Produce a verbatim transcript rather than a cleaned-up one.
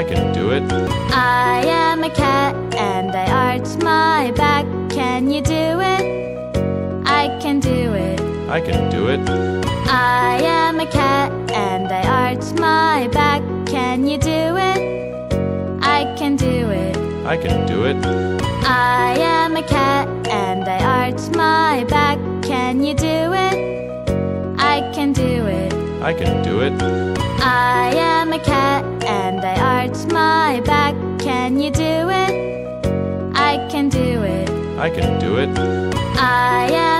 I can do it. I am a cat and I arch my back. Can you do it? I can do it. I can do it. I am a cat and I arch my back. Can you do it? I can do it. I can do it. I am a cat and I arch my back. Can you do it? I can do it. I can do it. I am a cat and I arch my back. Can you do it? I can do it. I can do it. I am